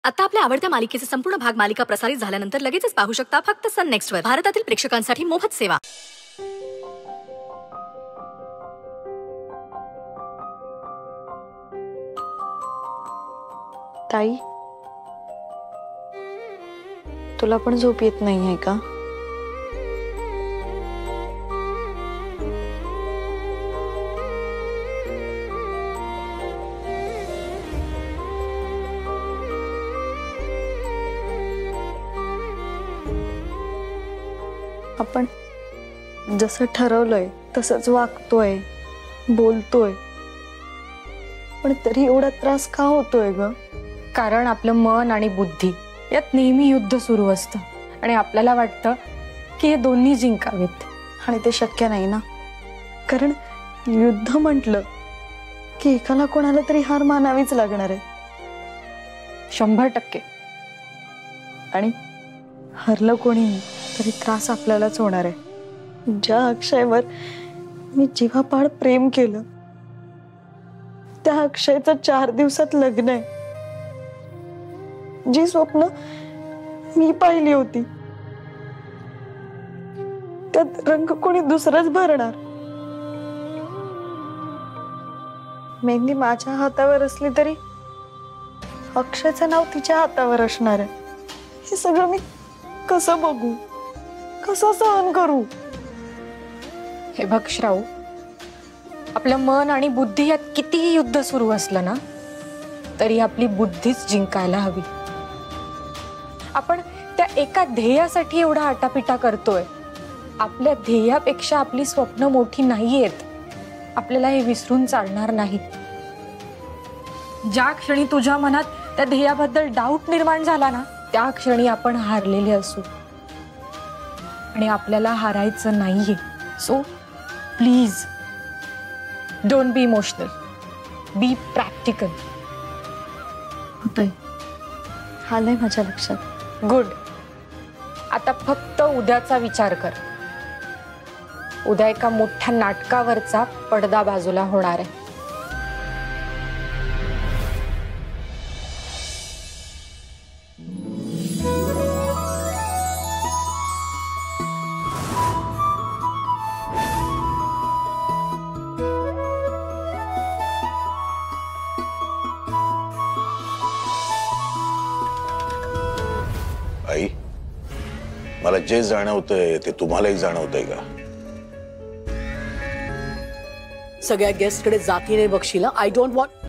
आता आपल्या आवडत्या मालिकेचे संपूर्ण भाग मालिका प्रसारित झाल्यानंतर लगेचच पाहू शकता फक्त सन नेक्स्ट वर. भारतातील प्रेक्षकांसाठी मोफत सेवा. ताई, तुला पण झोप येत नाही आहे का? आपण जसं ठरवलंय तसंच वागतोय, बोलतोय, पण तरी एवढा त्रास का होतोय ग? कारण आपलं मन आणि बुद्धी यात नेहमी युद्ध सुरू असतं आणि आपल्याला वाटतं की हे दोन्ही जिंकावेत, आणि ते शक्य नाही ना. कारण युद्ध म्हटलं की एकाला कोणाला तरी हार मानावीच लागणार आहे. 100%. आणि हरलं कोणी तरी त्रास आपल्यालाच होणार आहे. ज्या अक्षयवर मी जीवापाड प्रेम केलं त्या अक्षयचं 4 दिवसात लग्न आहे. जी स्वप्न मी पाहिली होती त्यात रंग कोणी दुसराच भरणार. मेहंदी माझ्या हातावर असली तरी अक्षयचं नाव तिच्या हातावर असणार आहे. हे सगळं मी कसं बघू, कसं सहन करू? हे बघ श्राऊ, आपलं मन आणि बुद्धी यात कितीही युद्ध सुरू असलं ना तरी आपली बुद्धीच जिंकायला हवी. आपण त्या एका ध्येयासाठी एवढा आटापिटा करतोय. आपल्या ध्येयापेक्षा आपली स्वप्न मोठी नाहीयेत. आपल्याला हे विसरून चालणार नाही. ज्या क्षणी तुझ्या मनात त्या ध्येयाबद्दल डाऊट निर्माण झाला ना त्या क्षणी आपण हारलेले असू, आणि आपल्याला हारायचं नाहीये. So please don't be emotional, be practical. होतंय, आलंय माझ्या लक्षात. गुड. आता फक्त उद्याचा विचार कर. उद्या एका मोठ्या नाटकावरचा पडदा बाजूला होणार आहे. आई, मला जे जाणवतंय ते तुम्हालाही जाणवतंय का? सगळ्या गेस्ट कडे जातीने बघशील. I don't want.